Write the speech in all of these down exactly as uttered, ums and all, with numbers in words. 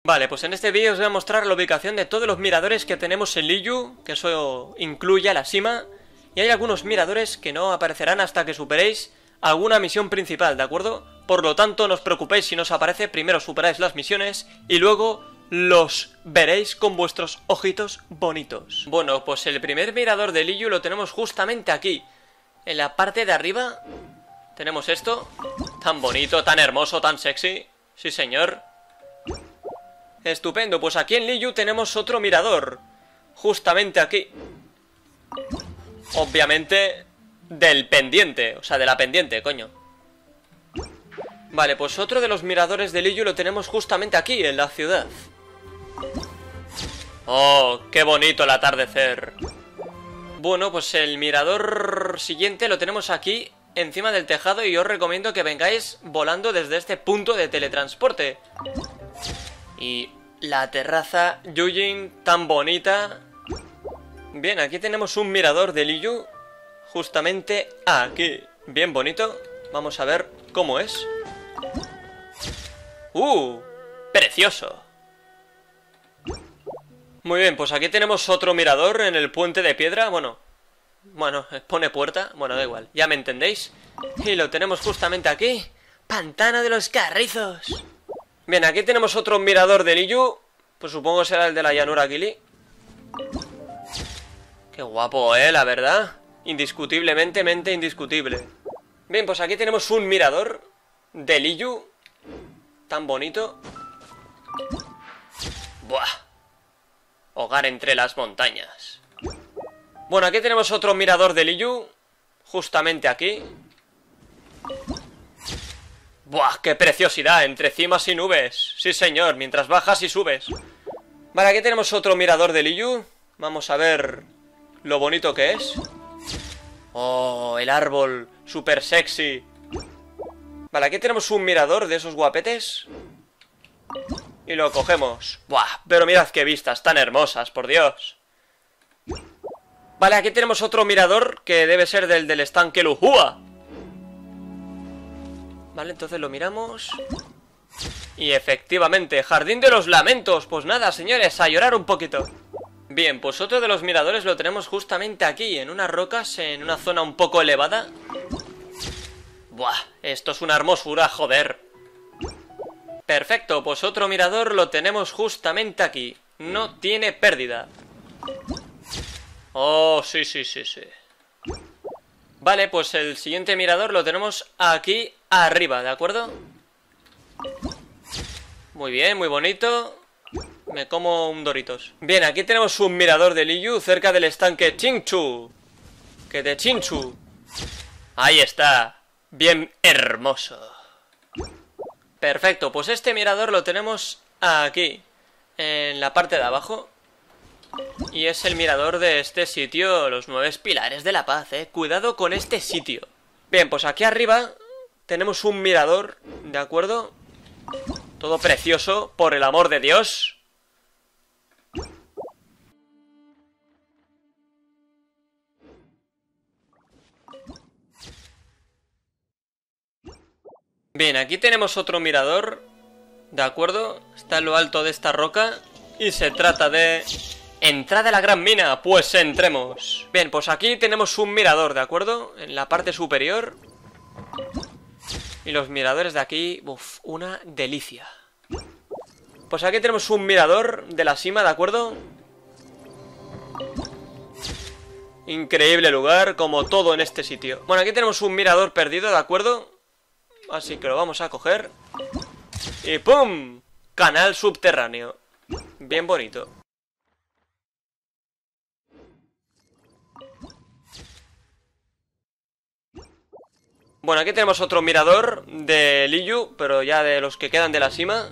Vale, pues en este vídeo os voy a mostrar la ubicación de todos los miradores que tenemos en Liyue, que eso incluye a la cima, y hay algunos miradores que no aparecerán hasta que superéis alguna misión principal, ¿de acuerdo? Por lo tanto, no os preocupéis si no os aparece, primero superáis las misiones y luego los veréis con vuestros ojitos bonitos. Bueno, pues el primer mirador de Liyue lo tenemos justamente aquí, en la parte de arriba. Tenemos esto, tan bonito, tan hermoso, tan sexy, sí señor. Estupendo, pues aquí en Liyue tenemos otro mirador, justamente aquí. Obviamente del pendiente, o sea, de la pendiente, coño. Vale, pues otro de los miradores de Liyue lo tenemos justamente aquí, en la ciudad. Oh, qué bonito el atardecer. Bueno, pues el mirador siguiente lo tenemos aquí, encima del tejado, y os recomiendo que vengáis volando desde este punto de teletransporte. Y la terraza Yujin tan bonita. Bien, aquí tenemos un mirador de Liyue, justamente aquí. Bien bonito. Vamos a ver cómo es. ¡Uh! ¡Precioso! Muy bien, pues aquí tenemos otro mirador en el puente de piedra. Bueno, bueno, pone puerta. Bueno, da igual, ya me entendéis. Y lo tenemos justamente aquí. Pantano de los Carrizos. Bien, aquí tenemos otro mirador de Liyue. Pues supongo que será el de la llanura Gili. Qué guapo, eh, la verdad. Indiscutiblemente, mente indiscutible. Bien, pues aquí tenemos un mirador de Liyue. Tan bonito. Buah. Hogar entre las montañas. Bueno, aquí tenemos otro mirador de Liyue, justamente aquí. ¡Buah! ¡Qué preciosidad! Entre cimas y nubes. Sí, señor, mientras bajas y subes. Vale, aquí tenemos otro mirador de Liyue. Vamos a ver lo bonito que es. ¡Oh! El árbol, súper sexy. Vale, aquí tenemos un mirador de esos guapetes. Y lo cogemos. ¡Buah! Pero mirad qué vistas tan hermosas, por Dios. Vale, aquí tenemos otro mirador que debe ser del del estanque Lujua. Vale, entonces lo miramos. Y efectivamente, Jardín de los Lamentos. Pues nada, señores, a llorar un poquito. Bien, pues otro de los miradores lo tenemos justamente aquí, en unas rocas, en una zona un poco elevada. Buah, esto es una hermosura, joder. Perfecto, pues otro mirador lo tenemos justamente aquí. No tiene pérdida. Oh, sí, sí, sí, sí. Vale, pues el siguiente mirador lo tenemos aquí arriba, ¿de acuerdo? Muy bien, muy bonito. Me como un Doritos. Bien, aquí tenemos un mirador de Liyue cerca del estanque Qingchu. Que de Qingchu. Ahí está. Bien hermoso. Perfecto, pues este mirador lo tenemos aquí, en la parte de abajo. Y es el mirador de este sitio, los nueve pilares de la paz, eh. Cuidado con este sitio. Bien, pues aquí arriba tenemos un mirador, ¿de acuerdo? Todo precioso, por el amor de Dios. Bien, aquí tenemos otro mirador, ¿de acuerdo? Está en lo alto de esta roca y se trata de... ¡Entrada a la gran mina! Pues entremos. Bien, pues aquí tenemos un mirador, ¿de acuerdo? En la parte superior. Y los miradores de aquí... ¡Uf! Una delicia. Pues aquí tenemos un mirador de la cima, ¿de acuerdo? Increíble lugar, como todo en este sitio. Bueno, aquí tenemos un mirador perdido, ¿de acuerdo? Así que lo vamos a coger. Y ¡pum! Canal subterráneo. Bien bonito. Bueno, aquí tenemos otro mirador de Liyue, pero ya de los que quedan de la cima.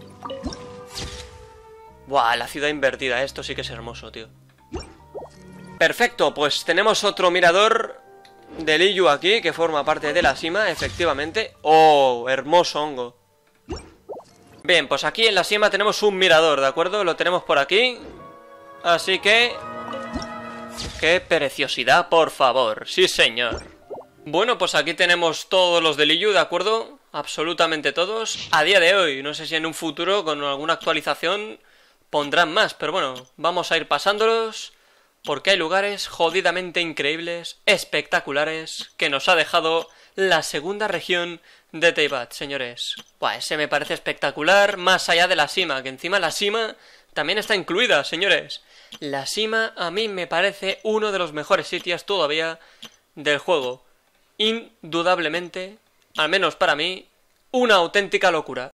Buah, la ciudad invertida, esto sí que es hermoso, tío. Perfecto, pues tenemos otro mirador de Liyue aquí, que forma parte de la cima, efectivamente. Oh, hermoso hongo. Bien, pues aquí en la cima tenemos un mirador, ¿de acuerdo? Lo tenemos por aquí. Así que... ¡qué preciosidad, por favor! ¡Sí, señor! Bueno, pues aquí tenemos todos los de Liyue, ¿de acuerdo? absolutamente todos. A día de hoy, no sé si en un futuro con alguna actualización pondrán más, pero bueno, vamos a ir pasándolos porque hay lugares jodidamente increíbles, espectaculares, que nos ha dejado la segunda región de Teyvat, señores. Buah, ese me parece espectacular, más allá de la cima, que encima la cima también está incluida, señores. La cima a mí me parece uno de los mejores sitios todavía del juego. Indudablemente, al menos para mí, una auténtica locura.